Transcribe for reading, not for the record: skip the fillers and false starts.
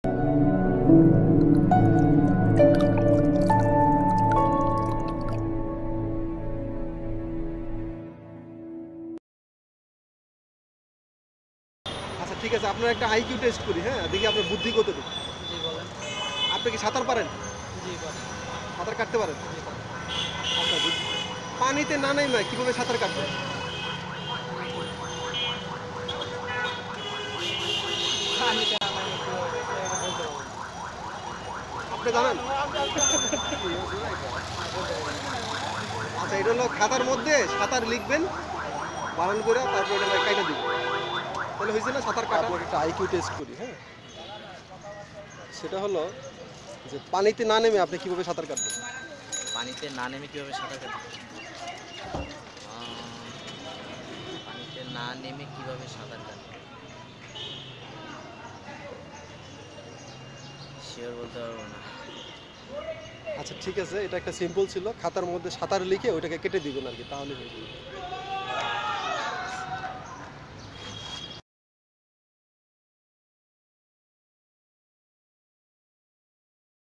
আচ্ছা ঠিক আছে, আপনার একটা আইকিউ টেস্ট করি, হ্যাঁ, দেখি আপনার বুদ্ধি কতটুকু। জি বলেন। আপনি কি সাঁতার পারেন? জি পারেন। সাঁতার কাটতে পারেন? জি পারেন। আচ্ছা, পানিতে না নেমে কিভাবে সাঁতার কাটবেন? পানিতে নামাই কিভাবে এটা বলতে পারবো না। আপনি জানেন? আচ্ছা, এটা হলো খাতার মধ্যে সাঁতার লিখবেন বানান করে, তারপর এটা কাইটা দিবেন। তাহলে হয়েছে না সাঁতার কাটা? আপনাকে একটা আইকিউ টেস্ট করি, হ্যাঁ। সেটা হলো যে পানিতে না নেমে আপনি কিভাবে সাঁতার কাটবেন? পানিতে না নেমে কিভাবে সাঁতার কাটবো? পানিতে না নেমে কিভাবে সাঁতার কাটবো শিওর বলতে পারবো না। আচ্ছা ঠিক আছে, এটা একটা সিম্পল ছিল। খাতার মধ্যে সাঁতার লিখে ওইটাকে কেটে দিবেন আর কি, তাহলে হয়ে যাবে।